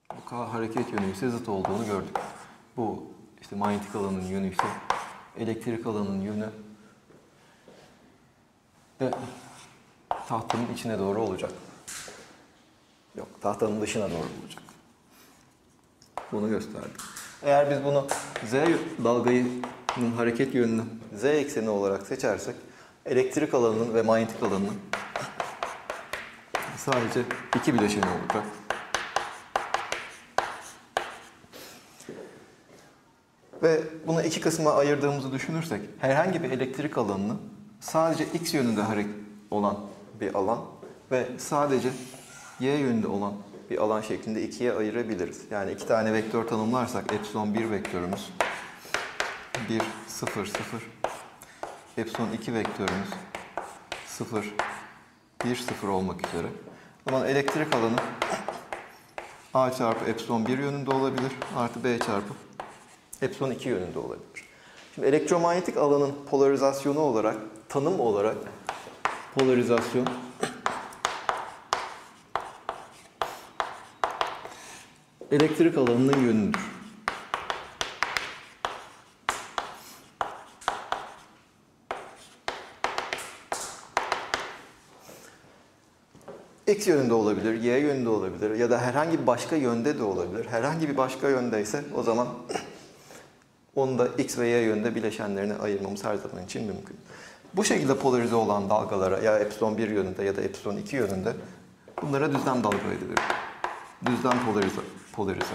Bu K hareket yönü ise zıt olduğunu gördük. Bu işte manyetik alanın yönü ise elektrik alanının yönü ve tahtanın içine doğru olacak. Yok, tahtanın dışına doğru olacak. Bunu gösterdik. Eğer biz bunu Z dalgayının hareket yönünü Z ekseni olarak seçersek elektrik alanının ve manyetik alanının sadece iki bileşeni olacak. Ve bunu iki kısma ayırdığımızı düşünürsek herhangi bir elektrik alanını sadece X yönünde olan bir alan ve sadece Y yönünde olan bir alan şeklinde ikiye ayırabiliriz. Yani iki tane vektör tanımlarsak epsilon 1 vektörümüz 1, 0, 0. Epsilon 2 vektörümüz 0, 1, 0 olmak üzere. O zaman elektrik alanı A çarpı epsilon 1 yönünde olabilir. Artı B çarpı epsilon 2 yönünde olabilir. Şimdi elektromanyetik alanın polarizasyonu olarak, tanım olarak polarizasyon elektrik alanının yönüdür. X yönünde olabilir, Y yönünde olabilir ya da herhangi bir başka yönde de olabilir. Herhangi bir başka yöndeyse o zaman onu da X ve Y yönde bileşenlerine ayırmamız her zaman için mümkün. Bu şekilde polarize olan dalgalara ya epsilon 1 yönünde ya da epsilon 2 yönünde bunlara düzlem dalga edilir. Düzlem polarize.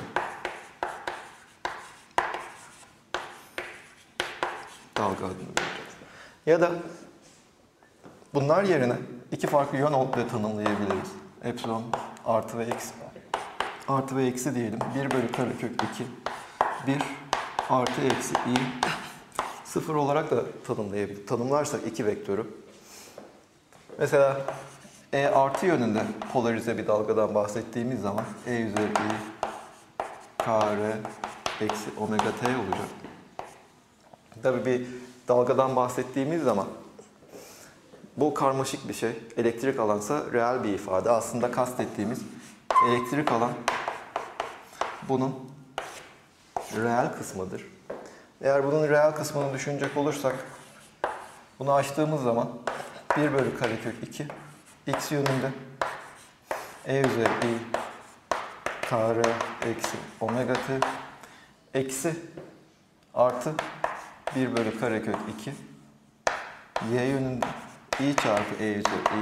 Dalga adını vereceğiz. Ya da bunlar yerine iki farklı yön da tanımlayabiliriz. Epsilon artı ve eksi. Artı ve eksi diyelim. 1 bölü karekök 2. 1 artı eksi i. 0 olarak da tanımlayabiliriz. Tanımlarsak iki vektörü. Mesela E artı yönünde polarize bir dalgadan bahsettiğimiz zaman E üzeri i kare eksi omega t olacak. Tabii bir dalgadan bahsettiğimiz zaman bu karmaşık bir şey. Elektrik alansa reel bir ifade. Aslında kastettiğimiz elektrik alan bunun reel kısmıdır. Eğer bunun reel kısmını düşünecek olursak bunu açtığımız zaman 1 bölü karekök 2 x yönünde e üzeri i kare eksi omega t eksi artı 1 bölü karekök 2 y yönünde i çarpı e üzeri i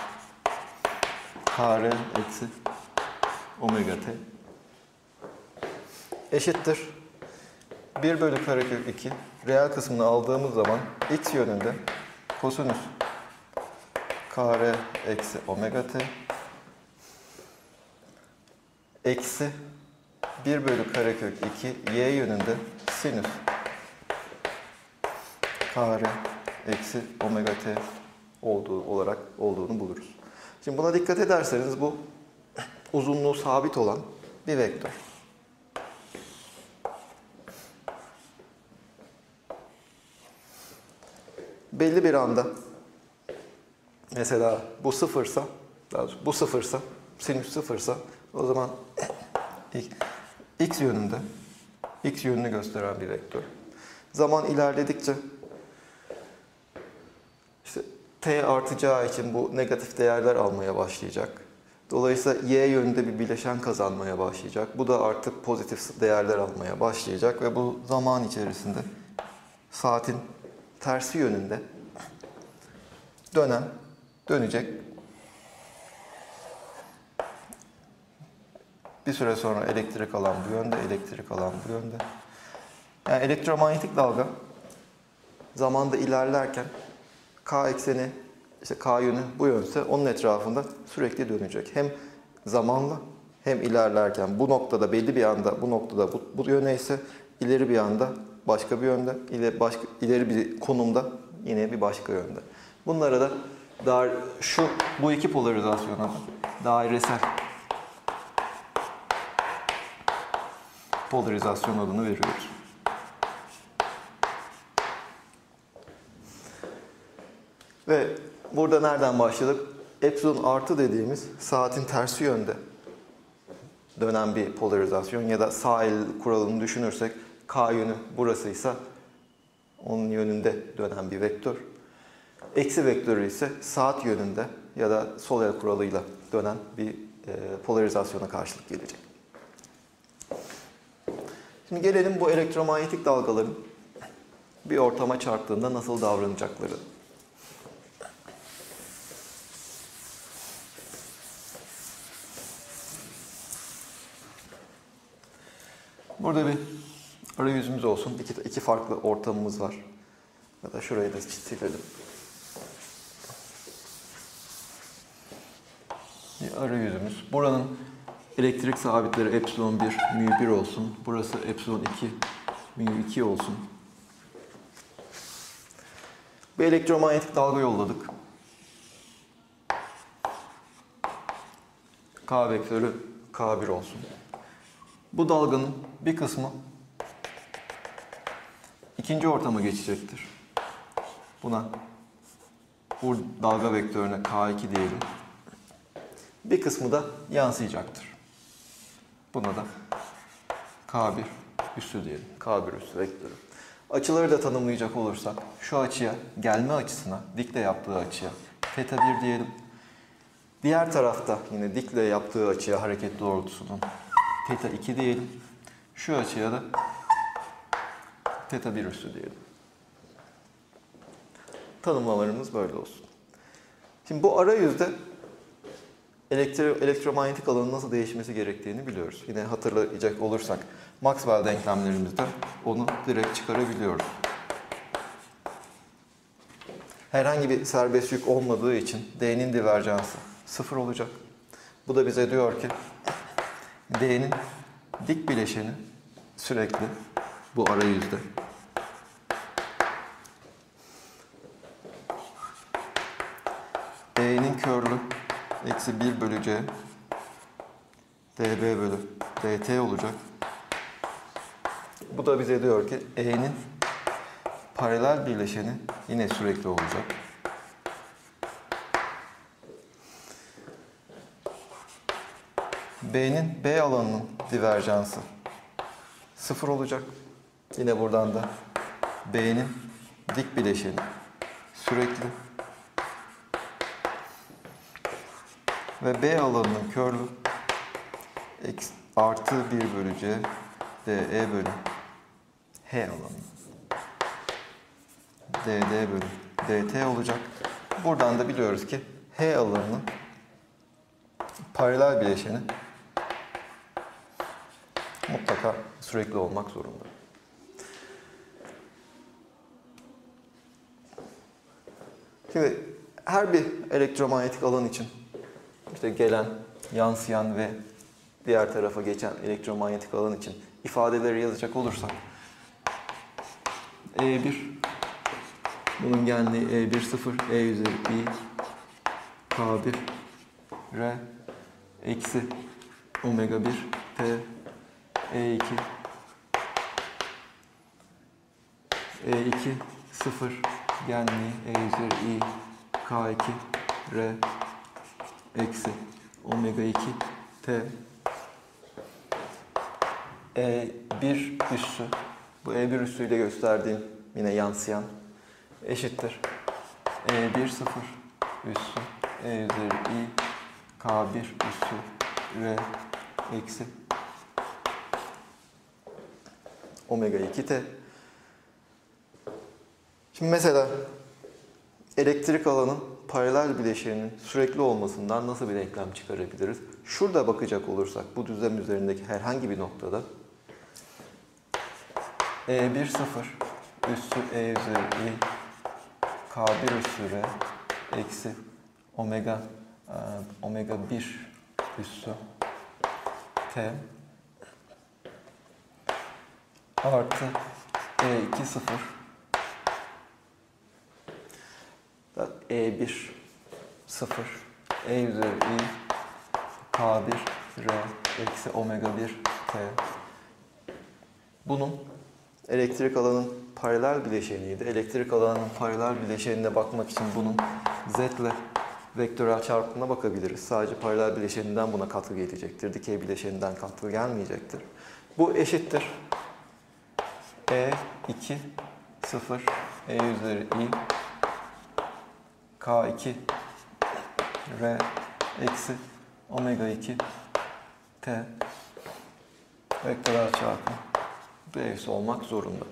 kare eksi omega t eşittir 1 bölü karekök 2 reel kısmını aldığımız zaman x yönünde kosinüs kare eksi omega t eksi 1 bölü karekök 2 y yönünde sinüs kare eksi omega t olduğunu buluruz. Şimdi buna dikkat ederseniz bu uzunluğu sabit olan bir vektör. Belli bir anda mesela bu sıfırsa, bu sıfırsa, sinüs sıfırsa o zaman x yönünde, x yönünü gösteren bir vektör. Zaman ilerledikçe işte t artacağı için bu negatif değerler almaya başlayacak. Dolayısıyla y yönünde bir bileşen kazanmaya başlayacak. Bu da artık pozitif değerler almaya başlayacak ve bu zaman içerisinde saatin tersi yönünde dönecek. Bir süre sonra elektrik alan bu yönde, elektrik alan bu yönde. Yani elektromanyetik dalga zamanda ilerlerken k ekseni, işte k yönü bu yönse onun etrafında sürekli dönecek. Hem zamanla hem ilerlerken bu noktada belli bir anda bu noktada bu yöne ise ileri bir anda başka bir yönde, ileri bir konumda yine bir başka yönde. Bunlara da bu iki polarizasyona da dairesel polarizasyon adını veriyoruz. Ve burada nereden başladık? Epsilon artı dediğimiz saatin tersi yönde dönen bir polarizasyon ya da sağ el kuralını düşünürsek K yönü burasıysa onun yönünde dönen bir vektör. Eksi vektörü ise saat yönünde ya da sol el kuralıyla dönen bir polarizasyona karşılık gelecek. Şimdi gelelim bu elektromanyetik dalgaların bir ortama çarptığında nasıl davranacakları. Burada bir arayüzümüz olsun. İki farklı ortamımız var. Ya da şurayı da silelim. Bir arayüzümüz. Buranın elektrik sabitleri epsilon 1, mu 1 olsun. Burası epsilon 2, mu 2 olsun. Bir elektromanyetik dalga yolladık. K vektörü K1 olsun. Bu dalganın bir kısmı ikinci ortama geçecektir. Bu dalga vektörüne K2 diyelim. Bir kısmı da yansıyacaktır. Buna da K1 üssü diyelim. K1 üssü vektörü. Açıları da tanımlayacak olursak şu açıya, gelme açısına, dikle yaptığı açıya θ 1 diyelim. Diğer tarafta yine dikle yaptığı açıya hareket doğrultusunun θ 2 diyelim. Şu açıya da θ 1 üssü diyelim. Tanımlamalarımız böyle olsun. Şimdi bu arayüzde elektromanyetik alanın nasıl değişmesi gerektiğini biliyoruz. Yine hatırlayacak olursak Maxwell denklemlerimizde onu direkt çıkarabiliyoruz. Herhangi bir serbest yük olmadığı için D'nin diverjansı 0 olacak. Bu da bize diyor ki D'nin dik bileşeni sürekli bu arayüzde. D'nin körlü eksi 1 bölü C dB bölü dt olacak. Bu da bize diyor ki E'nin paralel birleşeni yine sürekli olacak. B'nin B alanının diverjansı 0 olacak. Yine buradan da B'nin dik bileşeni sürekli. Ve B alanının körlü artı 1 bölü C dE bölü H alanı dd bölü dt olacak. Buradan da biliyoruz ki H alanının paralel bileşeni mutlaka sürekli olmak zorunda. Şimdi her bir elektromanyetik alan için işte gelen, yansıyan ve diğer tarafa geçen elektromanyetik alan için ifadeleri yazacak olursak E1 bunun genliği E1 0 E üzeri I K1 R eksi omega 1 T E2 E2 0 genliği E üzeri I K2 R eksi omega 2 T E1 üssü, bu E1 üssüyle gösterdiğim yine yansıyan eşittir E1 0 üssü E üzeri I K1 üssü R eksi omega 2 T. Şimdi mesela elektrik alanın paralel bileşeninin sürekli olmasından nasıl bir denklem çıkarabiliriz? Şurada bakacak olursak bu düzlem üzerindeki herhangi bir noktada E1 0 üssü E üzeri I K1 üssü R eksi omega 1 üssü T artı E2 0 E1 0 E üzeri I K1 R eksi omega 1 T. Bunun elektrik alanın paralel bileşeniydi. Elektrik alanının paralel bileşenine bakmak için bunun Z ile vektörel çarpımına bakabiliriz. Sadece paralel bileşeninden buna katkı gelecektir. Dikey bileşeninden katkı gelmeyecektir. Bu eşittir. E2 0 E üzeri I K2 R eksi omega 2 T vektörel çarpım D'si olmak zorunda.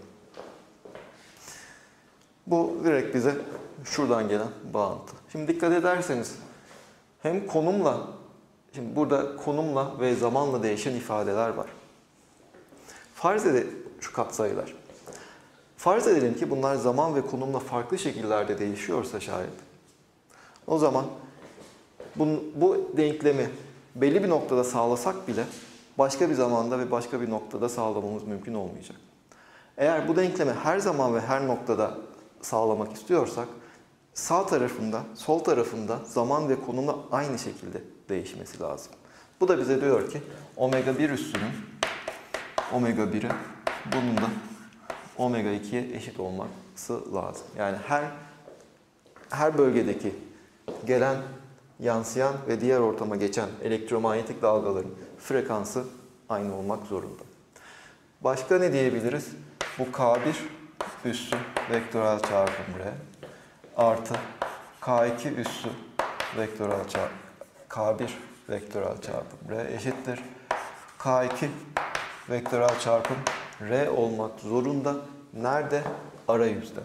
Bu direkt bize şuradan gelen bağıntı. Şimdi dikkat ederseniz hem konumla, şimdi burada konumla ve zamanla değişen ifadeler var. Farz edelim şu katsayılar. Farz edelim ki bunlar zaman ve konumla farklı şekillerde değişiyorsa şayet. O zaman bu denklemi belli bir noktada sağlasak bile başka bir zamanda ve başka bir noktada sağlamamız mümkün olmayacak. Eğer bu denklemi her zaman ve her noktada sağlamak istiyorsak sağ tarafında, sol tarafında zaman ve konumla aynı şekilde değişmesi lazım. Bu da bize diyor ki omega 1 üssünün omega 1'e bunun da omega 2'ye eşit olması lazım. Yani her bölgedeki gelen, yansıyan ve diğer ortama geçen elektromanyetik dalgaların frekansı aynı olmak zorunda. Başka ne diyebiliriz? Bu K1 üssü vektörel çarpım R artı K2 üssü vektörel çarpım K1 vektörel çarpım R eşittir. K2 vektörel çarpım R olmak zorunda. Nerede? Arayüzde.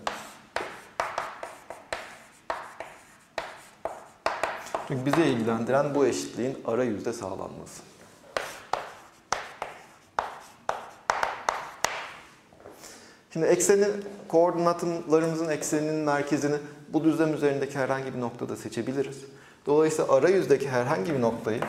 Çünkü bizi ilgilendiren bu eşitliğin arayüzde sağlanması. Şimdi koordinatlarımızın ekseninin merkezini bu düzlem üzerindeki herhangi bir noktada seçebiliriz. Dolayısıyla arayüzdeki herhangi bir noktayı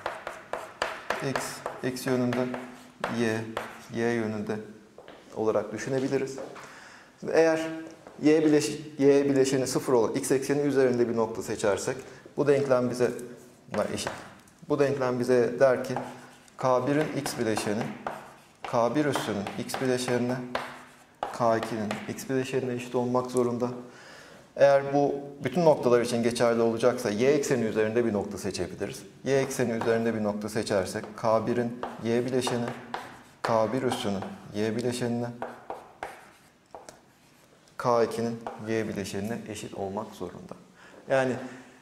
x yönünde, y yönünde olarak düşünebiliriz. Şimdi eğer y bileşeni 0 olan x ekseni üzerinde bir nokta seçersek bu denklem bize eşit. Bu denklem bize der ki K1'in x bileşeni K1 üssünün x bileşenine K2'nin x bileşenine eşit olmak zorunda. Eğer bu bütün noktalar için geçerli olacaksa y ekseni üzerinde bir nokta seçebiliriz. Y ekseni üzerinde bir nokta seçersek K1'in y bileşeni K1 üssünün y bileşenine K2'nin y bileşenine eşit olmak zorunda. Yani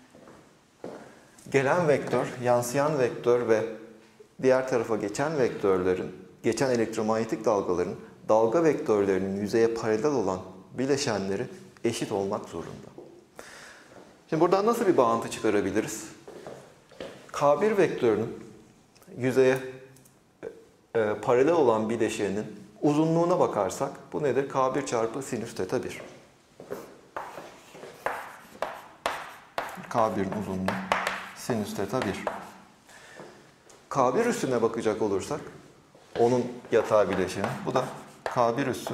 gelen vektör, yansıyan vektör ve diğer tarafa geçen vektörlerin, geçen elektromanyetik dalgaların dalga vektörlerinin yüzeye paralel olan bileşenleri eşit olmak zorunda. Şimdi buradan nasıl bir bağıntı çıkarabiliriz? K1 vektörünün yüzeye paralel olan bileşenin uzunluğuna bakarsak bu nedir? K1 çarpı sinüs teta 1. K1'in uzunluğu sinüs teta 1. K1 üssüne bakacak olursak onun yatay bileşeni. Bu da K1 üssü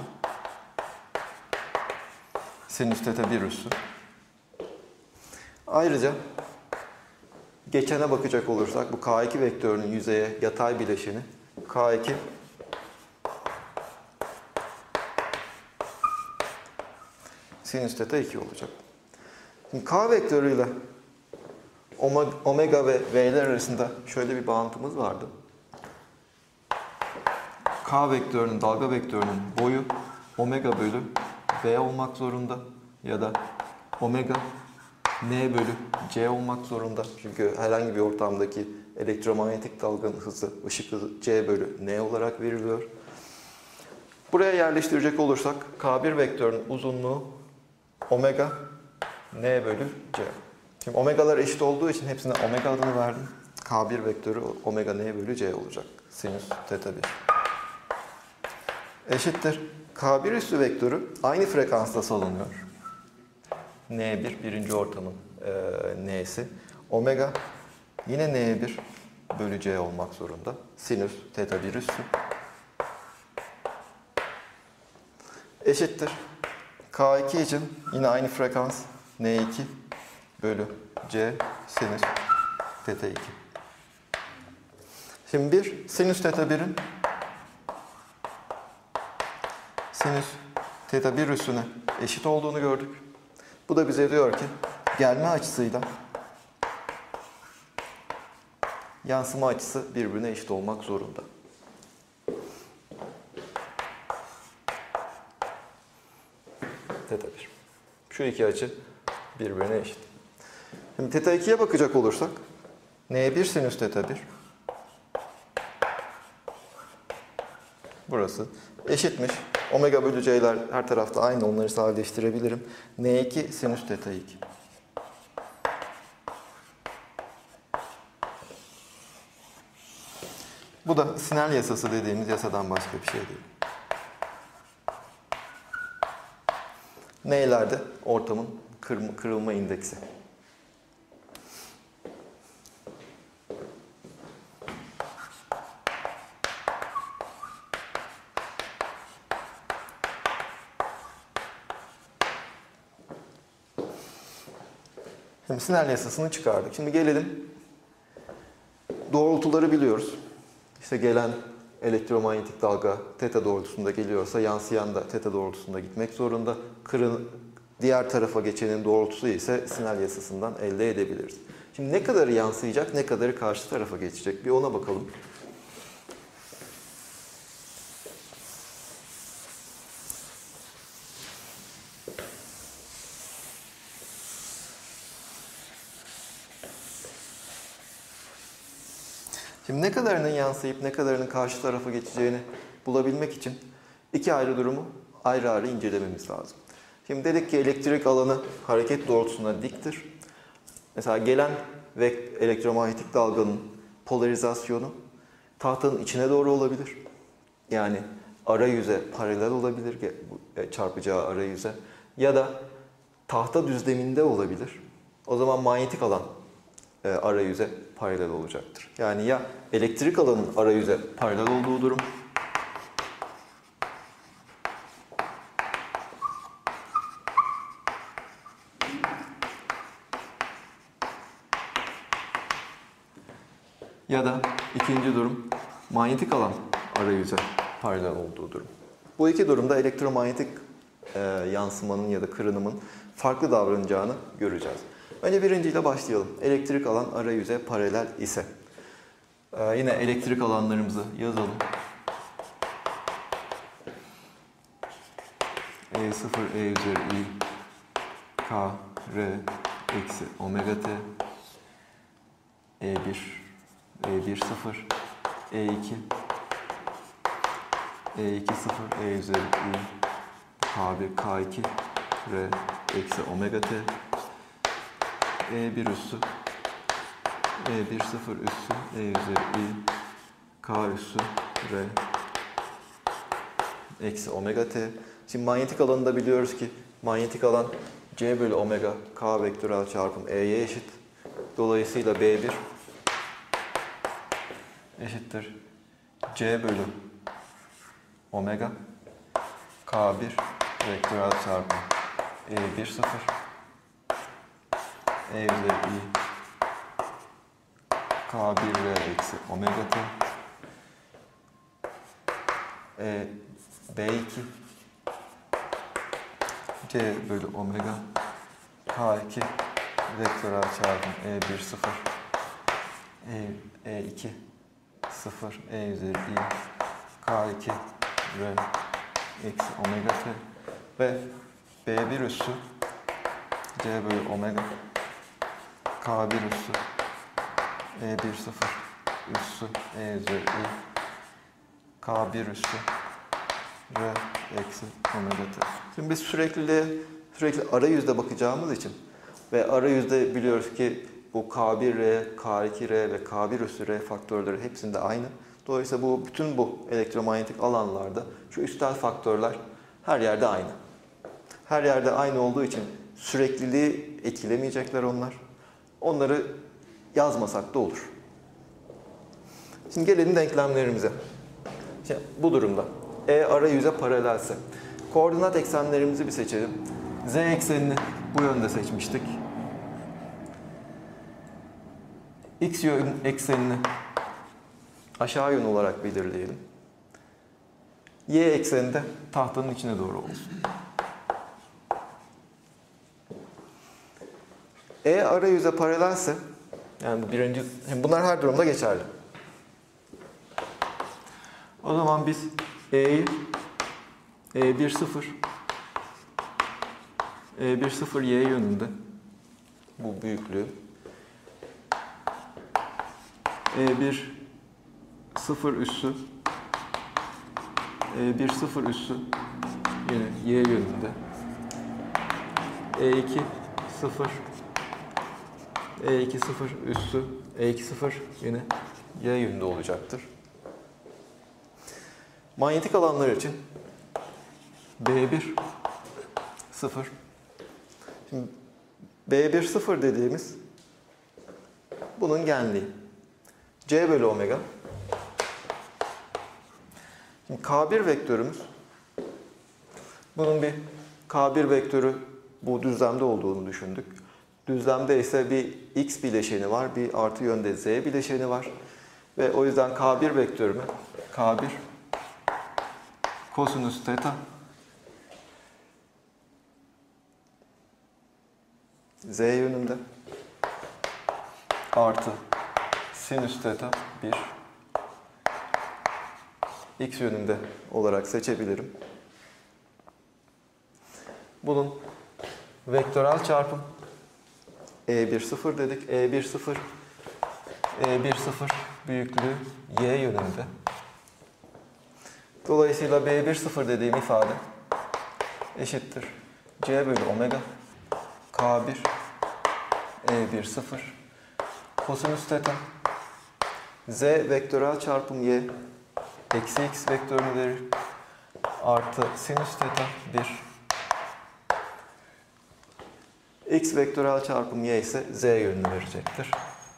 sinüs teta 1 üssü. Ayrıca geçene bakacak olursak bu K2 vektörünün yüzeye yatay bileşeni K2 sinüs teta 2 olacak. Şimdi K vektörüyle omega ve V'ler arasında şöyle bir bağıntımız vardı. K vektörünün, dalga vektörünün boyu omega bölü V olmak zorunda ya da omega N bölü C olmak zorunda. Çünkü herhangi bir ortamdaki elektromanyetik dalganın hızı, ışık hızı C bölü N olarak veriliyor. Buraya yerleştirecek olursak K1 vektörünün uzunluğu omega N bölü C. Şimdi omegalar eşit olduğu için hepsine omega adını verdim. K1 vektörü omega N bölü C olacak. Sinüs teta 1. Eşittir. K1 üssü vektörü aynı frekansta salınıyor. N1 birinci ortamın N'si. Omega yine N1 bölü C olmak zorunda. Sinüs teta 1 üssü. Eşittir. K2 için yine aynı frekans. N2 bölü C sinüs teta 2. Şimdi bir sinüs teta 1'in sinüs teta 1 üssüne eşit olduğunu gördük. Bu da bize diyor ki gelme açısıyla yansıma açısı birbirine eşit olmak zorunda. Teta 1. Şu iki açı birbirine eşit. Şimdi teta 2'ye bakacak olursak N1 sinüs teta 1 burası eşitmiş. Omega bölü c'ler her tarafta aynı, onları sadeleştirebilirim. N2 sinüs teta 2. Bu da Snell yasası dediğimiz yasadan başka bir şey değil. N'lerde ortamın kırılma indeksi. Şimdi Snell yasasını çıkardık. Şimdi gelelim, doğrultuları biliyoruz. İşte gelen elektromanyetik dalga teta doğrultusunda geliyorsa yansıyan da teta doğrultusunda gitmek zorunda. Diğer tarafa geçenin doğrultusu ise Snell yasasından elde edebiliriz. Şimdi ne kadarı yansıyacak, ne kadarı karşı tarafa geçecek, bir ona bakalım. Şimdi ne kadarının yansıyıp ne kadarının karşı tarafa geçeceğini bulabilmek için iki ayrı durumu ayrı ayrı incelememiz lazım. Şimdi dedik ki elektrik alanı hareket doğrultusuna diktir. Mesela gelen ve elektromanyetik dalganın polarizasyonu tahtanın içine doğru olabilir. Yani arayüze paralel olabilir, çarpacağı arayüze, ya da tahta düzleminde olabilir. O zaman manyetik alan arayüze paralel olacaktır. Yani ya elektrik alanın arayüze paralel olduğu durum, ya da ikinci durum manyetik alan arayüze paralel olduğu durum. Bu iki durumda elektromanyetik yansımanın ya da kırınımın farklı davranacağını göreceğiz. Önce birinciyle başlayalım. Elektrik alan arayüze paralel ise. Yine elektrik alanlarımızı yazalım. E0 E üzeri I K R eksi omega T E1 E1 0 E2 E2 0 E üzeri I K1 K2 R eksi omega T E1 üssü E1 0 üssü E üzeri I K üssü R eksi omega T. Şimdi manyetik alanı da biliyoruz ki manyetik alan C bölü omega K vektörel çarpım E'ye eşit. Dolayısıyla B1 eşittir C bölü omega K1 vektörel çarpım E1 0 E üzeri I K1R eksi omega T B2 C bölü omega K2 vektörel çarpım E1 0 E2 0 E üzeri I K2 R eksi omega T ve B1 üssü C bölü omega K1 üssü E1 0 üssü E üzeri I K1 üssü R eksi omega T. Şimdi biz sürekli arayüzde bakacağımız için ve arayüzde biliyoruz ki bu K1R, K2R ve K1 üssü R faktörleri hepsinde aynı. Dolayısıyla bütün bu elektromanyetik alanlarda şu üstel faktörler her yerde aynı. Her yerde aynı olduğu için sürekliliği etkilemeyecekler onlar. Onları yazmasak da olur. Şimdi gelelim denklemlerimize. Şimdi bu durumda E arayüze paralelse koordinat eksenlerimizi bir seçelim. Z eksenini bu yönde seçmiştik. X yön eksenini aşağı yön olarak belirleyelim. Y ekseni de tahtanın içine doğru olsun. E arayüze paralelse Yani bu birinci, bunlar her durumda geçerli. O zaman biz E'yi E1 0 E1 0 Y yönünde bu büyüklüğü E1 0 üssü E1 0 üssü yine Y yönünde E2 0 E2 0 üssü E2 0 yine Y yönünde olacaktır. Manyetik alanlar için B1 0. Şimdi B1 0 dediğimiz bunun genliği. C bölü omega. Şimdi K1 vektörümüz, bunun bir K1 vektörü bu düzlemde olduğunu düşündük. Düzlemde ise bir X bileşeni var, bir artı yönde Z bileşeni var. Ve o yüzden K1 vektörümü K1 kosinüs teta Z yönünde artı sinüs teta 1 X yönünde olarak seçebilirim. Bunun vektörel çarpım E1 0 dedik. E1 0 E1 0 büyüklüğü Y yönünde. Dolayısıyla B1 0 dediğim ifade eşittir C bölü omega K1 E1 0 kosinüs teta Z vektörel çarpım Y eksi X vektörünü verir artı sinüs teta 1 X vektörel çarpım Y ise Z yönünü verecektir.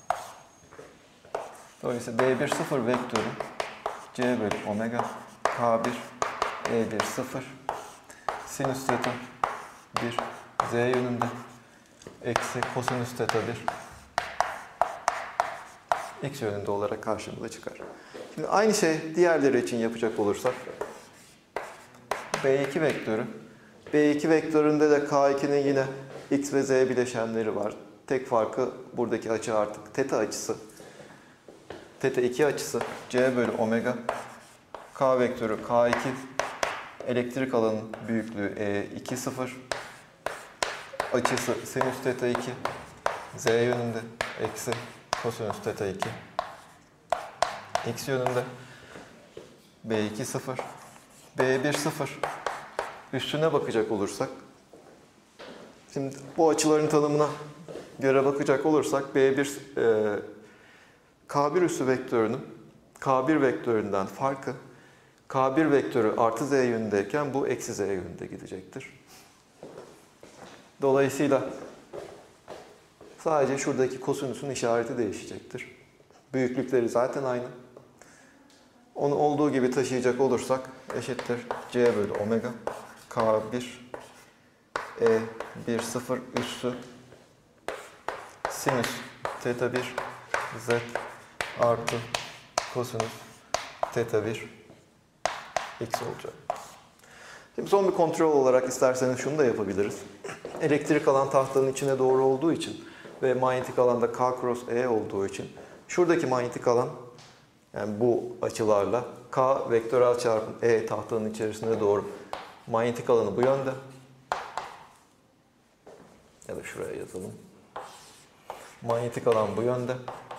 Dolayısıyla B1 0 vektörü C bölü omega K1 E1 0 sinüs teta 1 Z yönünde eksi kosinüs teta 1 X yönünde olarak karşımıza çıkar. Şimdi aynı şey diğerleri için yapacak olursak B2 vektörü. B2 vektöründe de K2'nin yine X ve Z bileşenleri var. Tek farkı buradaki açı artık teta açısı. Teta 2 açısı C bölü omega K vektörü K2 elektrik alanın büyüklüğü E2 0 açısı sinüs teta 2 Z yönünde eksi kosinüs teta 2 X yönünde B2 0 B1 0 üstüne bakacak olursak şimdi bu açıların tanımına göre bakacak olursak B1 K1 üssü vektörünün K1 vektöründen farkı K1 vektörü artı Z yönündeyken bu eksi Z yönünde gidecektir. Dolayısıyla sadece şuradaki kosinüsün işareti değişecektir. Büyüklükleri zaten aynı. Onu olduğu gibi taşıyacak olursak eşittir C bölü omega K1 E1 0 üssü sinüs teta 1 Z artı kosinüs teta 1 X olacak. Şimdi son bir kontrol olarak isterseniz şunu da yapabiliriz. Elektrik alan tahtanın içine doğru olduğu için ve manyetik alanda K cross E olduğu için şuradaki manyetik alan yani bu açılarla K vektörel çarpım E tahtanın içerisine doğru manyetik alanı bu yönde. Ya da şuraya yazalım. Manyetik alan bu yönde.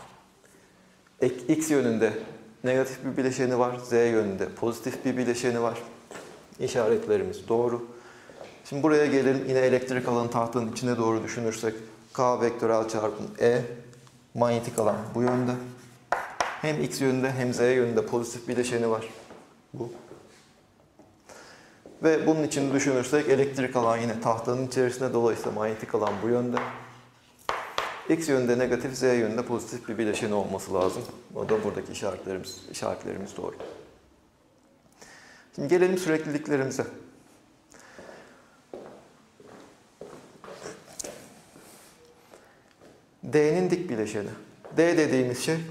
X yönünde negatif bir bileşeni var. Z yönünde pozitif bir bileşeni var. İşaretlerimiz doğru. Şimdi buraya gelelim. Yine elektrik alanı tahtanın içine doğru düşünürsek K vektörel çarpım E manyetik alan bu yönde. Hem X yönünde hem Z yönünde pozitif bileşeni var. Bu. Ve bunun için düşünürsek elektrik alan yine tahtanın içerisinde, dolayısıyla manyetik alan bu yönde. X yönünde negatif, Z yönünde pozitif bir bileşeni olması lazım. O da buradaki işaretlerimiz doğru. Şimdi gelelim sürekliliklerimize. D'nin dik bileşeni. D dediğimiz şey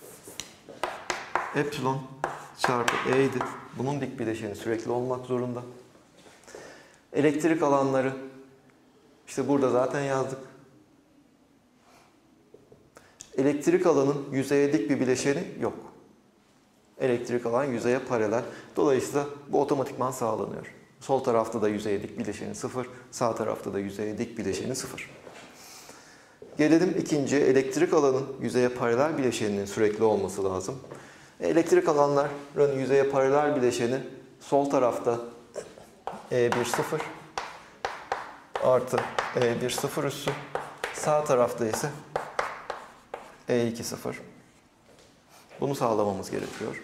epsilon çarpı E'ydi. Bunun dik bileşeni sürekli olmak zorunda. Elektrik alanları işte burada zaten yazdık. Elektrik alanın yüzeye dik bir bileşeni yok. Elektrik alan yüzeye paralel. Dolayısıyla bu otomatikman sağlanıyor. Sol tarafta da yüzeye dik bileşeni 0, sağ tarafta da yüzeye dik bileşeni 0. Gelelim ikinciye, elektrik alanın yüzeye paralel bileşeninin sürekli olması lazım. Elektrik alanların yüzeye paralel bileşeni sol tarafta E1 0 artı E1 0 üssü, sağ tarafta ise E2 0. Bunu sağlamamız gerekiyor.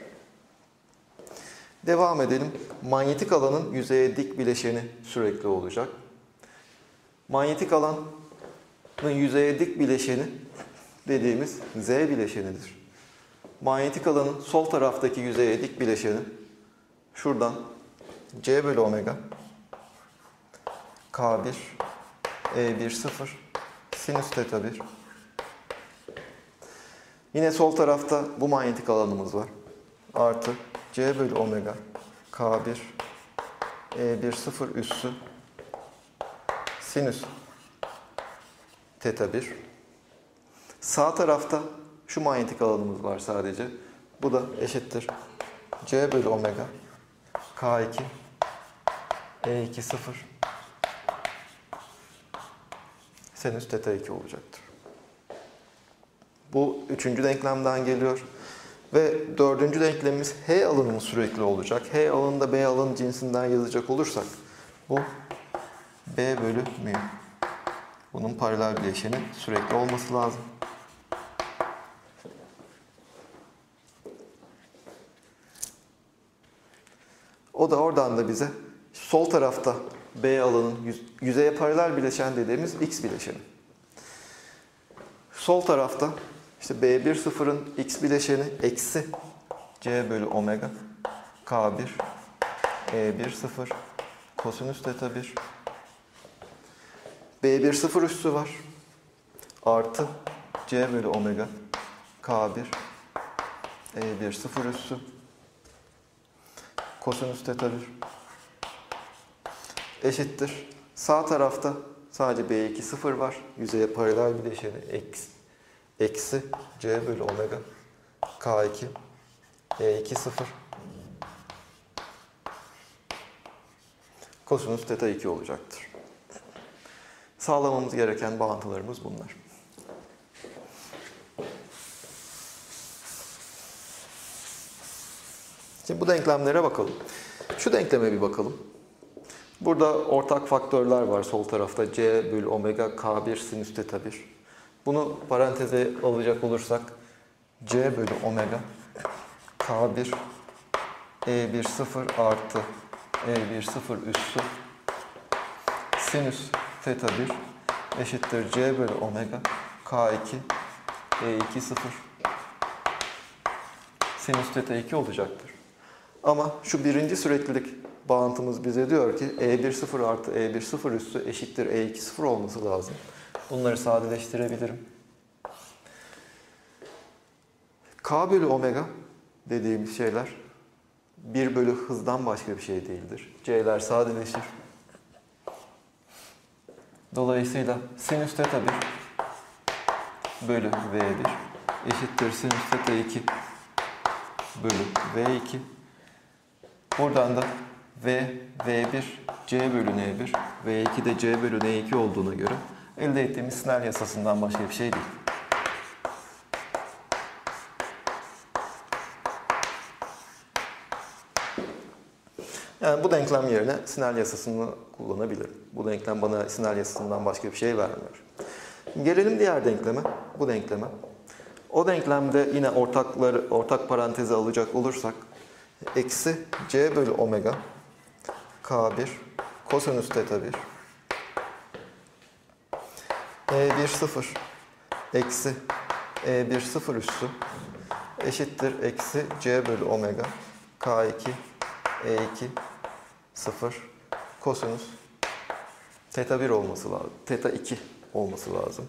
Devam edelim. Manyetik alanın yüzeye dik bileşeni sürekli olacak. Manyetik alanın yüzeye dik bileşeni dediğimiz Z bileşenidir. Manyetik alanın sol taraftaki yüzeye dik bileşeni şuradan C bölü omega K1 E1 0 sinüs θ 1. Yine sol tarafta bu manyetik alanımız var. Artı C bölü omega K1 E1 0 üssü sinüs θ 1. Sağ tarafta şu manyetik alanımız var sadece. Bu da eşittir C bölü omega K2 E2 0 sinüs θ 2 olacaktır. Bu üçüncü denklemden geliyor. Ve dördüncü denklemimiz H alanının sürekli olacak. H alanını da B alanı cinsinden yazacak olursak bu B bölü μ. Bunun paralel bileşeni sürekli olması lazım. O da oradan da bize sol tarafta B alanın yüzeye paralel bileşen dediğimiz X bileşeni. Sol tarafta işte B1 sıfırın X bileşeni eksi C bölü omega K1 E1 0 kosinüs θ 1. B1 0 üssü var. Artı C bölü omega K1 E1 0 üssü kosinüs θ 1 eşittir. Sağ tarafta sadece B2 0 var. Yüzeye paralel bileşeni eksi C bölü omega K2 E2 0 kosinüs θ 2 olacaktır. Sağlamamız gereken bağıntılarımız bunlar. Şimdi bu denklemlere bakalım. Şu denkleme bir bakalım. Burada ortak faktörler var sol tarafta. C bölü omega K1 sinüs θ 1. Bunu paranteze alacak olursak C bölü omega K1 E1 0 artı E1 0 üssü sinüs θ 1 eşittir C bölü omega K2 E2 0 sinüs θ 2 olacaktır. Ama şu birinci süreklilik bağıntımız bize diyor ki E1 0 artı E1 0 üssü eşittir E2 0 olması lazım. Bunları sadeleştirebilirim. K bölü omega dediğimiz şeyler 1 bölü hızdan başka bir şey değildir. C'ler sadeleşir. Dolayısıyla sinüs θ 1 bölü V1 eşittir sinüs θ 2 bölü V2. Buradan da V1 C bölü N1, V2 de C bölü N2 olduğuna göre elde ettiğimiz Snell yasasından başka bir şey değil. Yani bu denklem yerine Snell yasasını kullanabilirim. Bu denklem bana Snell yasasından başka bir şey vermiyor. Gelelim diğer denkleme, bu denkleme. O denklemde yine ortak paranteze alacak olursak eksi C bölü omega K1 kosinüs θ 1 E1 0 eksi E1 0 üssü eşittir eksi C bölü omega K2 E2 0 kosinüs θ 1 olması lazım. θ 2 olması lazım.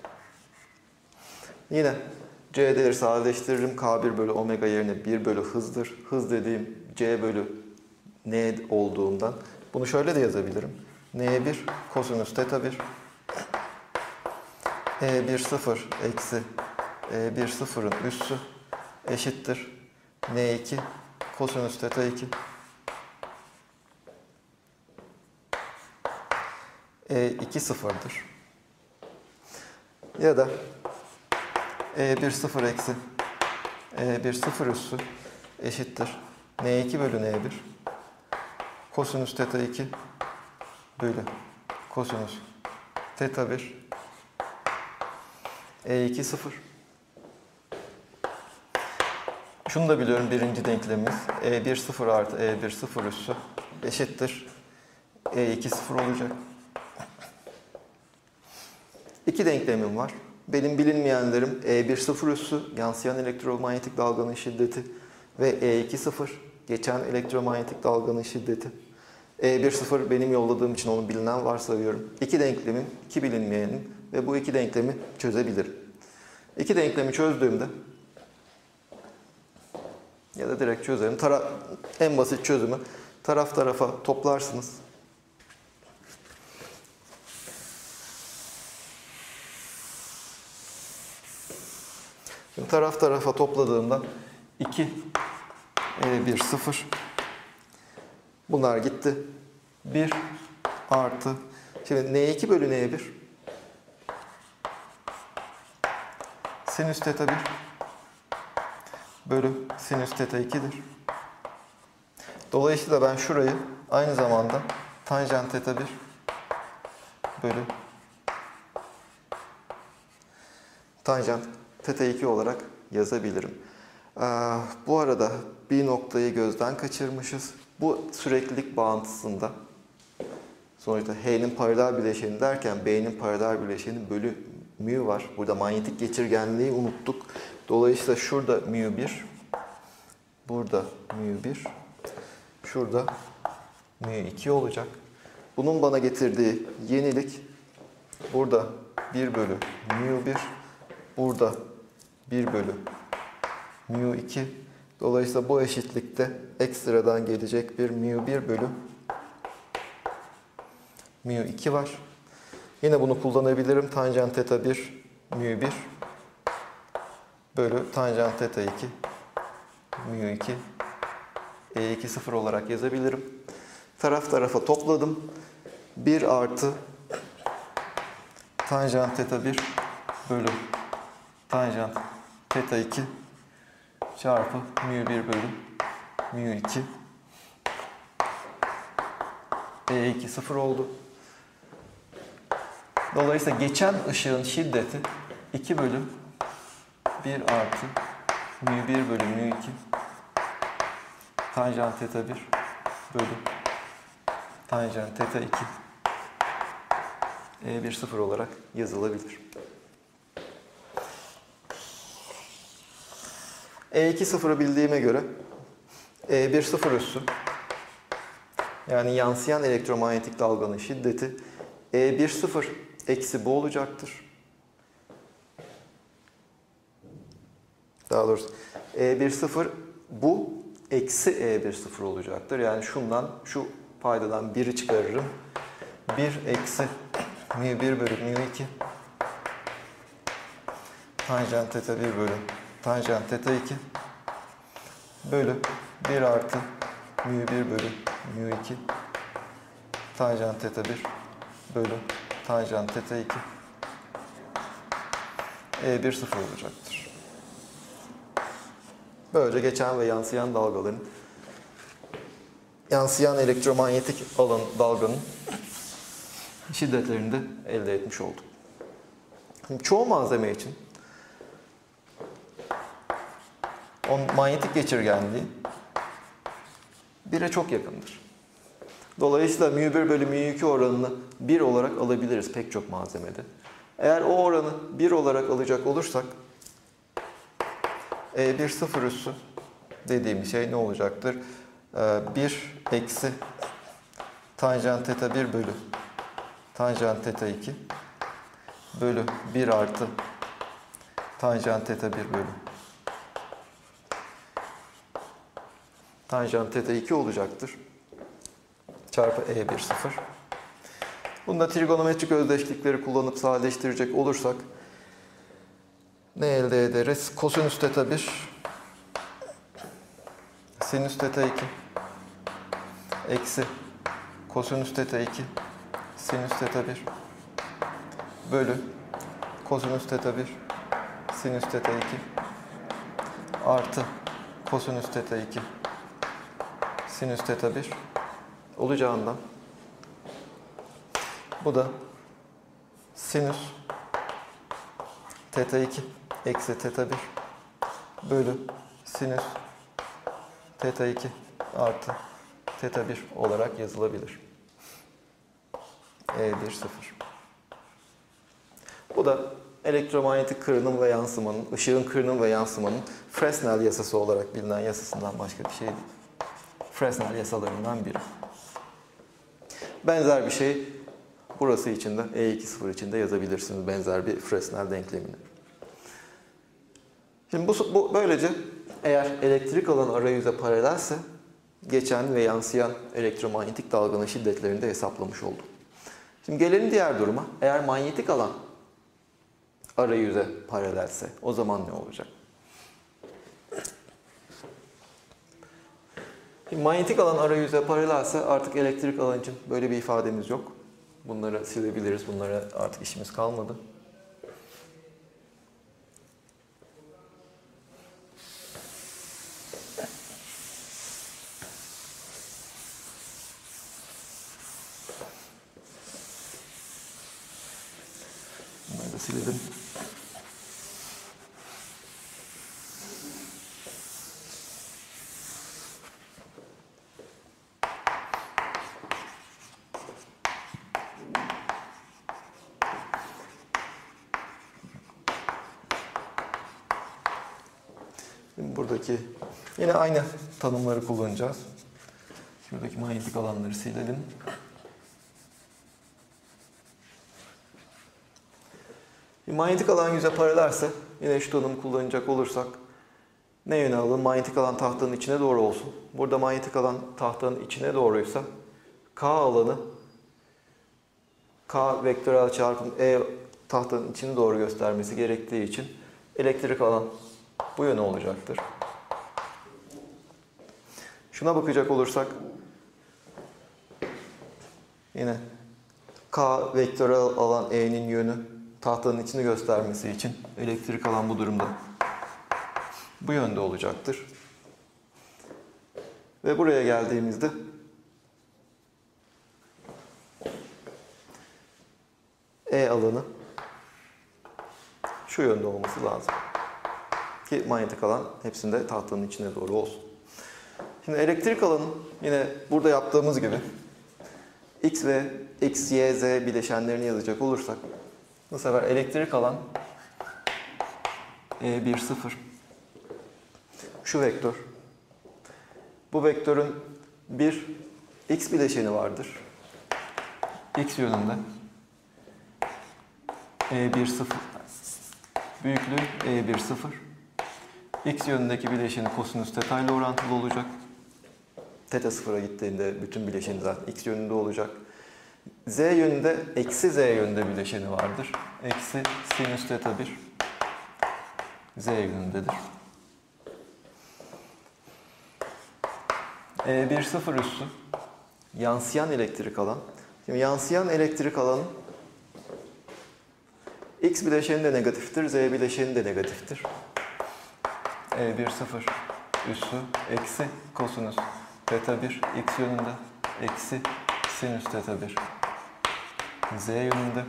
Yine C değeri sadeleştiririm. K1 bölü omega yerine 1 bölü hızdır. Hız dediğim C bölü N olduğundan bunu şöyle de yazabilirim. N1 kosinüs θ 1 E1 0 eksi E1 sıfırın üssü eşittir N2 kosinüs teta 2. E2 sıfırdır. Ya da E1 sıfır eksi E1 sıfır üssü eşittir N2 bölü N1 kosinüs teta 2 bölü kosinüs teta 1 E2 sıfır. Şunu da biliyorum, birinci denklemimiz E1 sıfır artı E1 sıfır üssü eşittir E2 sıfır olacak. İki denklemim var. Benim bilinmeyenlerim E1 sıfır üssü yansıyan elektromanyetik dalganın şiddeti ve E2 sıfır geçen elektromanyetik dalganın şiddeti. E1 sıfır benim yolladığım için onu bilinen varsayıyorum. İki denklemim, iki bilinmeyenim ve bu iki denklemi çözebilirim. İki denklemi çözdüğümde ya da direkt çözerim. En basit çözümü taraf tarafa toplarsınız. Şimdi taraf tarafa topladığımda 2 1 0 bunlar gitti. 1 artı şimdi N2 bölü N1 sinüs teta 1 bölü sinüs teta 2'dir. Dolayısıyla ben şurayı aynı zamanda tanjant teta 1 bölü tanjant teta 2 olarak yazabilirim. Bu arada bir noktayı gözden kaçırmışız. Bu süreklilik bağıntısında sonuçta H'nin paralel bileşeni derken B'nin paralel bileşeni bölü μ var. Burada manyetik geçirgenliği unuttuk. Dolayısıyla şurada μ1, burada μ1, şurada μ2 olacak. Bunun bana getirdiği yenilik burada 1 bölü μ1, burada 1 bölü μ2. Dolayısıyla bu eşitlikte ekstradan gelecek bir μ1 bölü μ2 var. Yine bunu kullanabilirim. Tanjant teta 1 μ1 bölü tanjant teta 2 μ2 E2 sıfır olarak yazabilirim. Taraf tarafa topladım. 1 artı tanjant teta 1 bölü tanjant teta 2 çarpı μ1 bölü μ2 E2 sıfır oldu. Dolayısıyla geçen ışığın şiddeti 2 bölü 1 artı μ1 bölü μ2 tanjant teta 1 bölü tanjant teta 2 E1 sıfır olarak yazılabilir. E2 sıfırı bildiğime göre E1 sıfır üssü yani yansıyan elektromanyetik dalganın şiddeti E1 sıfır eksi bu olacaktır. Daha doğrusu E1 sıfır bu eksi E1 sıfır olacaktır. Yani şundan, şu paydadan 1'i çıkarırım. 1 eksi μ1 bölü μ2 tanjant teta 1 bölü tanjant teta 2 bölü 1 artı μ1 bölü μ2 tanjant teta 1 bölü tanjant teta 2 E1 sıfır olacaktır. Böylece geçen ve yansıyan dalgaların yansıyan elektromanyetik alan dalganın şiddetlerini de elde etmiş olduk. Şimdi çoğu malzeme için manyetik geçirgenliği 1'e çok yakındır. Dolayısıyla μ1 bölü μ2 oranını 1 olarak alabiliriz pek çok malzemede. Eğer o oranı 1 olarak alacak olursak E1 sıfır üssü dediğimiz şey ne olacaktır? 1 eksi tanjant teta 1 bölü tanjant teta 2 bölü 1 artı tanjant teta 1 bölü tanjant teta 2 olacaktır. Çarpı E1 sıfır. Bunda trigonometrik özdeşlikleri kullanıp sadeleştirecek olursak Ne elde ederiz? Kosinüs teta 1, sinüs teta 2, eksi kosinüs teta 2, sinüs teta 1, bölü kosinüs teta 1, sinüs teta 2, artı kosinüs teta 2, sinüs teta 1 olacağından bu da sinüs teta 2 eksi teta 1 bölü sinüs teta 2 artı teta 1 olarak yazılabilir. E1 0. Bu da elektromanyetik kırınım ve yansımanın, ışığın kırınım ve yansımanın Fresnel yasası olarak bilinen yasasından başka bir şey değil. Fresnel yasalarından biri. Benzer bir şey burası için de E2 için de yazabilirsiniz. Benzer bir Fresnel denklemini. Şimdi bu böylece eğer elektrik alan arayüze paralelse geçen ve yansıyan elektromanyetik dalganın şiddetlerini de hesaplamış olduk. Şimdi gelelim diğer duruma. Eğer manyetik alan arayüze paralelse o zaman ne olacak? Şimdi manyetik alan arayüze paralelse artık elektrik alan için böyle bir ifademiz yok. Bunları silebiliriz. Bunlara artık işimiz kalmadı. Bunları da silelim. Şimdi buradaki yine aynı tanımları kullanacağız. Şuradaki manyetik alanları silelim. Manyetik alan yüze paralelse yine şu tanımı kullanacak olursak ne yöne alalım? Manyetik alan tahtanın içine doğru olsun. Burada manyetik alan tahtanın içine doğruysa K alanı K vektörel çarpım E tahtanın içine doğru göstermesi gerektiği için elektrik alan bu yöne olacaktır. Şuna bakacak olursak yine K vektörel alan E'nin yönü tahtanın içini göstermesi için elektrik alan bu durumda bu yönde olacaktır. Ve buraya geldiğimizde E alanı şu yönde olması lazım. Ki manyetik alan hepsinde tahtanın içine doğru olsun. Şimdi elektrik alanın yine burada yaptığımız gibi X ve X, Y, Z bileşenlerini yazacak olursak bu sefer elektrik alan E1, 0 şu vektör. Bu vektörün bir X bileşeni vardır. X yönünde E1, 0 büyüklüğü E1, 0 X yönündeki bileşeni kosinüs teta ile orantılı olacak. Teta 0'a gittiğinde bütün bileşeni zaten X yönünde olacak. Z yönünde eksi Z yönünde bileşeni vardır. Eksi sinüs teta 1 Z yönündedir. E1 0 üssü yansıyan elektrik alan. Şimdi yansıyan elektrik alanın X bileşeni de negatiftir, Z bileşeni de negatiftir. E1 0 üssü eksi kosinüs teta 1 X yönünde eksi sinüs teta 1 Z yönünde.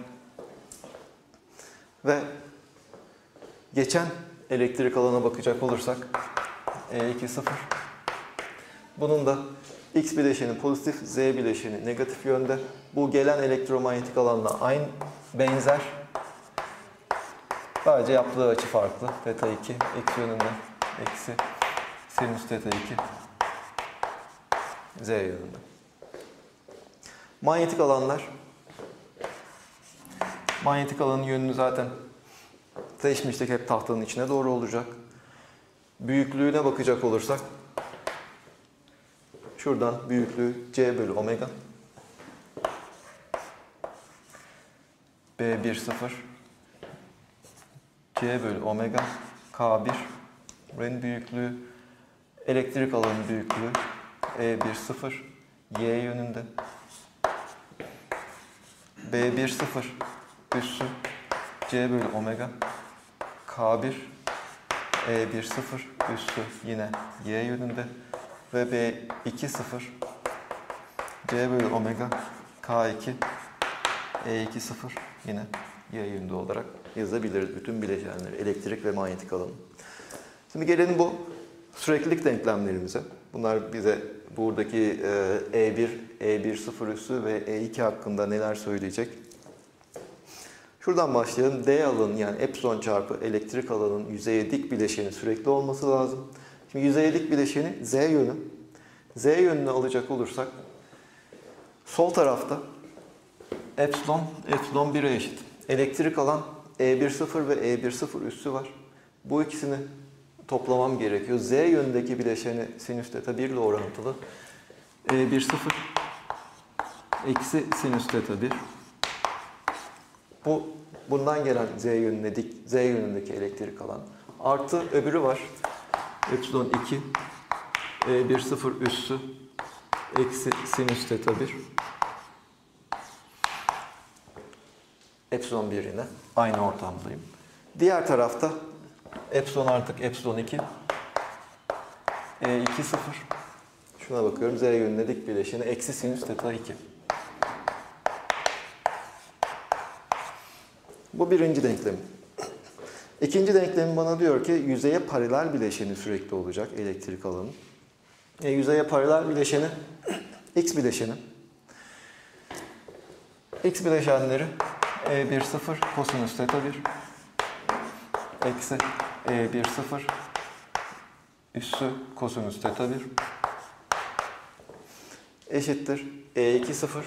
Ve geçen elektrik alana bakacak olursak E2 0 bunun da X bileşeni pozitif, Z bileşeni negatif yönde. Bu gelen elektromanyetik alanla aynı benzer. Sadece yaptığı açı farklı. Teta 2 X yönünde eksi sinüs teta 2 Z yönünde. Manyetik alanlar. Manyetik alanın yönünü zaten seçmiştik. Hep tahtanın içine doğru olacak. Büyüklüğüne bakacak olursak şuradan büyüklüğü C bölü omega. B1 0 C bölü omega K1. Buranın büyüklüğü, elektrik alanının büyüklüğü E1 0 Y yönünde. B1 0 üssü C bölü omega K1 E1 0 üssü yine Y yönünde ve B2 0 C bölü omega K2 E2 0 yine Y yönünde olarak yazabiliriz bütün bileşenleri, elektrik ve manyetik alanı. Şimdi gelelim bu süreklilik denklemlerimize. Bunlar bize buradaki E1, E1 0 üssü ve E2 hakkında neler söyleyecek? Şuradan başlayalım. D alanı yani epsilon çarpı elektrik alanının yüzeye dik bileşeni sürekli olması lazım. Şimdi yüzeye dik bileşeni Z yönü. Z yönünü alacak olursak sol tarafta epsilon 1'e eşit. Elektrik alan E1 0 ve E1 0 üssü var. Bu ikisini toplamam gerekiyor. Z yönündeki bileşeni sinüs theta 1 ile orantılı. E1 0 eksi sinüs theta 1. Bundan gelen Z yönündeki elektrik alan. Artı öbürü var. Epsilon 2 E1 0 üssü eksi sinüs theta 1. Epsilon 1 yine aynı ortamdayım. Diğer tarafta epsilon artık epsilon 2 E2 0. Şuna bakıyorum. Z yönünde dik bileşeni eksi sinüs theta 2. Bu birinci denklem. İkinci denklem bana diyor ki yüzeye paralel bileşeni sürekli olacak elektrik alanı. Yüzeye paralel bileşeni X bileşeni. X bileşenleri E1 0 kosinüs theta 1 eksi E1 0 üssü kosinüs theta 1 eşittir E2 0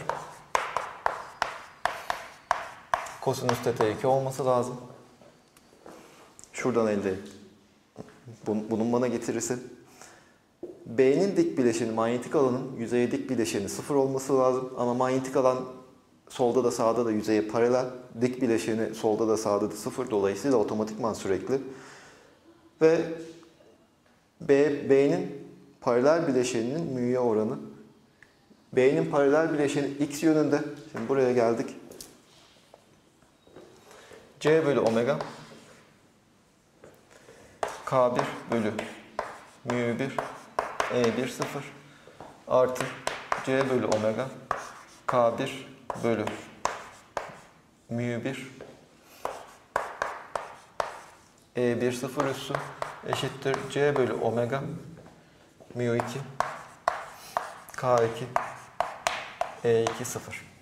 kosinüs theta 2 olması lazım. Şuradan elde bunun bana getirisi. B'nin dik bileşeni, manyetik alanın yüzeye dik bileşeni 0 olması lazım. Ama manyetik alan solda da sağda da yüzeye paralel. Dik bileşeni solda da sağda da 0. Dolayısıyla otomatikman sürekli. Ve B'nin paralel bileşeninin mü'ye oranı. B'nin paralel bileşeni X yönünde. Şimdi buraya geldik. C bölü omega K1 bölü μ1 E1 0 artı C bölü omega K1 bölü μ1 E1 0 üssü eşittir C bölü omega μ2 K2 E2 0.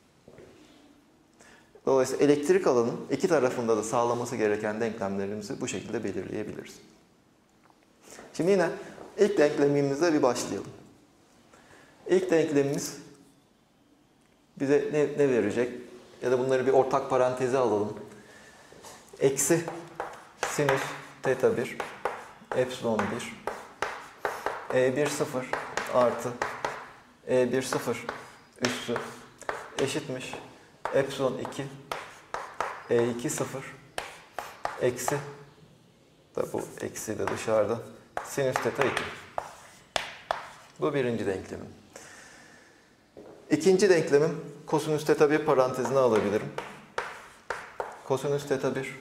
Dolayısıyla elektrik alanın iki tarafında da sağlaması gereken denklemlerimizi bu şekilde belirleyebiliriz. Şimdi yine ilk denklemimizle bir başlayalım. İlk denklemimiz bize ne verecek? Ya da bunları bir ortak paranteze alalım. Eksi sinüs theta 1 epsilon 1 E1 0 artı E1 0 üssü eşitmiş. Epsilon 2 E2 0 eksi da bu eksi de dışarıda sinüs theta 2. Bu birinci denklemim. İkinci denklemim kosinüs theta 1 parantezine alabilirim. Kosinüs theta 1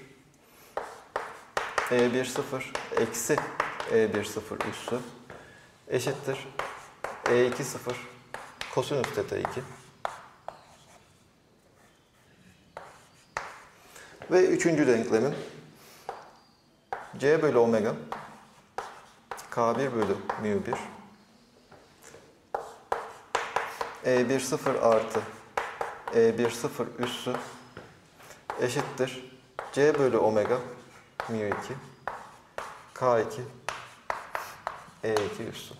E1 0 eksi E1 0 üssü eşittir E2 0 kosinüs theta 2. Ve üçüncü denklemim C bölü omega K1 bölü μ1 E1 0 artı E1 0 üssü eşittir C bölü omega μ2 K2 E2 üssü.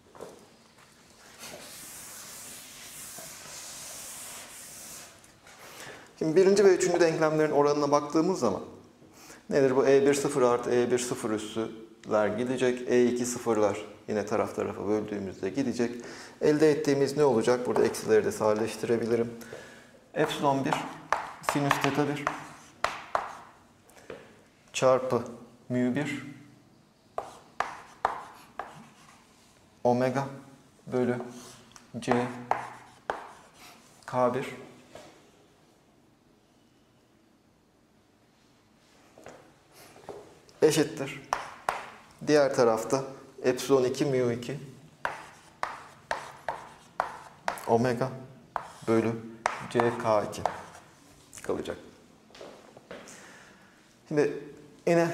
Şimdi birinci ve üçüncü denklemlerin oranına baktığımız zaman nedir bu? E1 0 artı E1 0 üssüler gidecek. E2 sıfırlar yine taraf tarafa böldüğümüzde gidecek. Elde ettiğimiz ne olacak? Burada eksileri de sadeleştirebilirim. Epsilon 1 sinüs theta 1 çarpı mu 1 omega bölü c k1 eşittir. Diğer tarafta epsilon 2 mu 2 omega bölü ck2 kalacak. Şimdi yine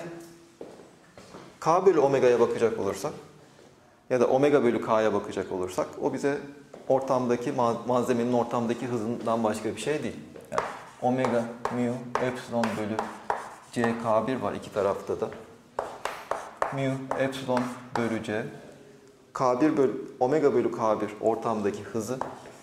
k bölü omega'ya bakacak olursak ya da omega bölü k'ya bakacak olursak o bize ortamdaki malzemenin ortamdaki hızından başka bir şey değil. Yani omega mu epsilon bölü ck1 var iki tarafta da. Mu epsilon bölü c k1 bölü omega bölü k1 ortamdaki hızı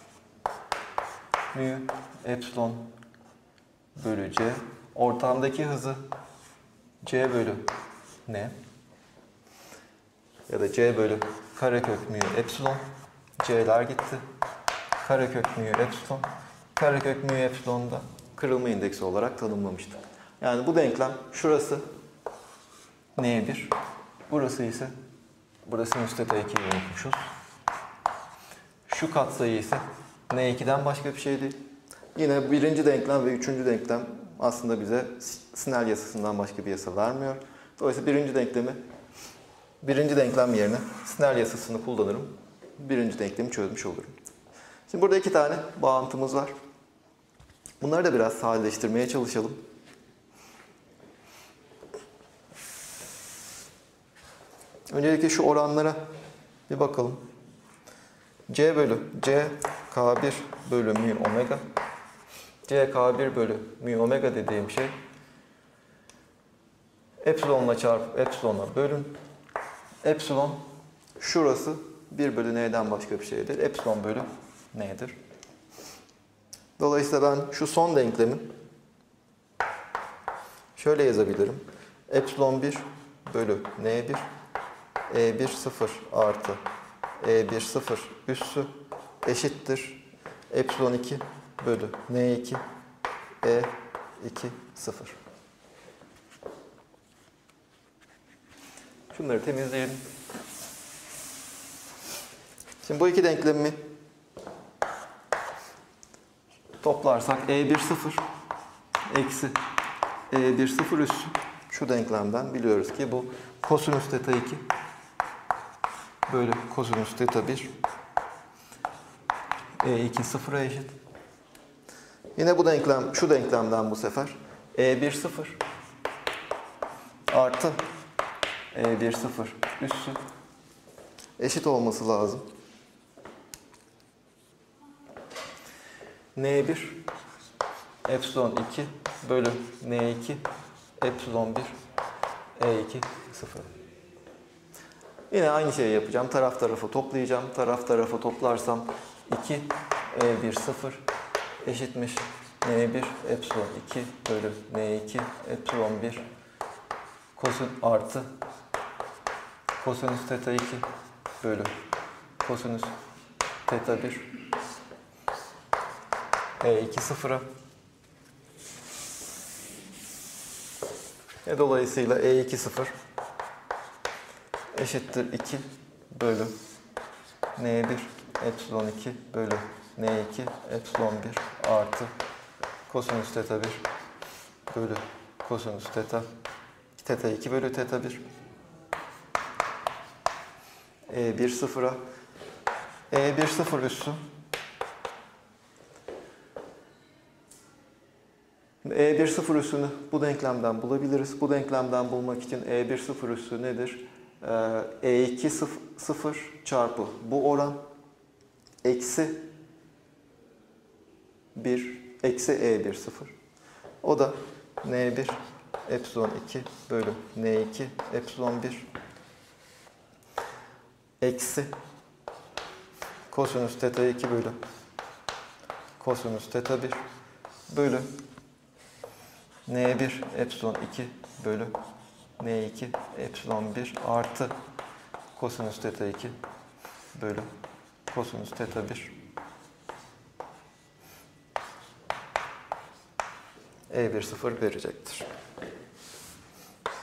mu epsilon bölü c ortamdaki hızı c bölü n ya da c bölü karekök mu epsilon c'ler gitti. Karekök mu epsilon karekök mu epsilon da kırılma indeksi olarak tanımlamıştık. Yani bu denklem şurası n1 burası ise burası sinüs θ 2'yi unutmuşuz. Şu katsayı ise n2'den başka bir şey değil. Yine birinci denklem ve üçüncü denklem aslında bize Snell yasasından başka bir yasa vermiyor. Dolayısıyla birinci denklem yerine Snell yasasını kullanırım. Birinci denklemi çözmüş olurum. Şimdi burada iki tane bağıntımız var. Bunları da biraz sadeleştirmeye çalışalım. Öncelikle şu oranlara bir bakalım. C bölü C K1 bölü mu omega. C K1 bölü mu omega dediğim şey epsilonla çarpıp epsilonla bölün. Epsilon şurası 1 bölü n'den başka bir şey değil. Epsilon bölü n'dir. Dolayısıyla ben şu son denklemi şöyle yazabilirim. Epsilon 1 bölü n1 e1 0 artı e1 0 üssü eşittir. Epsilon 2 bölü n2 e2 0. Şunları temizleyelim. Şimdi bu iki denklemi toplarsak e1 0 eksi e1 0 üssü şu denklemden biliyoruz ki bu kosinüs θ 2 bölü kosinüs θ 1 e2 0'a eşit. Yine bu denklem şu denklemden bu sefer e1 0 artı e1 0 üssü eşit olması lazım. n1 epsilon 2 bölü n2 epsilon 1 e2 0. Yine aynı şeyi yapacağım. Taraf tarafa toplayacağım. Taraf tarafa toplarsam 2 e1 0 eşitmiş n1 epsilon 2 bölü n2 epsilon 1 kosin artı kosinüs θ 2 bölü kosinüs θ 1 e2 0'a. Dolayısıyla e2 0 eşittir 2 bölü n1 epsilon 2 bölü n2 epsilon 1 artı kosinüs θ 1 bölü kosinüs θ 2 bölü θ 1 e1 0'a e1 0 üssü e1 0 üssünü bu denklemden bulabiliriz. Bu denklemden bulmak için e1 0 üssü nedir? E2 0 çarpı bu oran eksi 1 eksi e1 0. O da n1 epsilon 2 bölü n2 epsilon 1 eksi kosinüs θ 2 bölü kosinüs θ 1 bölü n1 epsilon 2 bölü n2 epsilon 1 artı kosinüs θ 2 bölü kosinüs θ 1 e1 0 verecektir.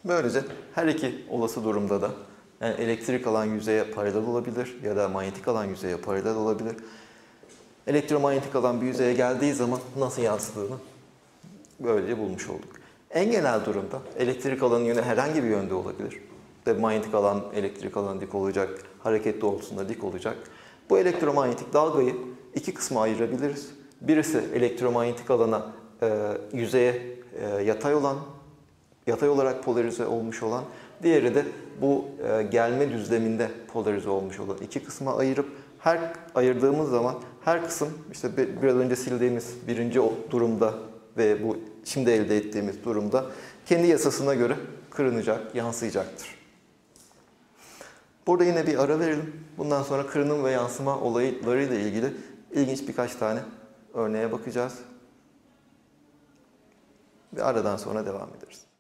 Böylece her iki olası durumda da yani elektrik alan yüzeye paralel olabilir ya da manyetik alan yüzeye paralel olabilir. Elektromanyetik alan bir yüzeye geldiği zaman nasıl yansıdığını böylece bulmuş olduk. En genel durumda elektrik alanın yönü herhangi bir yönde olabilir. Tabii manyetik alan, elektrik alanı dik olacak, hareket doğrultusunda dik olacak. Bu elektromanyetik dalgayı iki kısma ayırabiliriz. Birisi elektromanyetik alana, yüzeye yatay olarak polarize olmuş olan, diğeri de bu gelme düzleminde polarize olmuş olan iki kısma ayırıp her ayırdığımız zaman her kısım işte biraz önce sildiğimiz birinci durumda ve bu şimdi elde ettiğimiz durumda kendi yasasına göre kırınacak, yansıyacaktır. Burada yine bir ara verelim. Bundan sonra kırınım ve yansıma olaylarıyla ilgili ilginç birkaç tane örneğe bakacağız. Ve aradan sonra devam ederiz.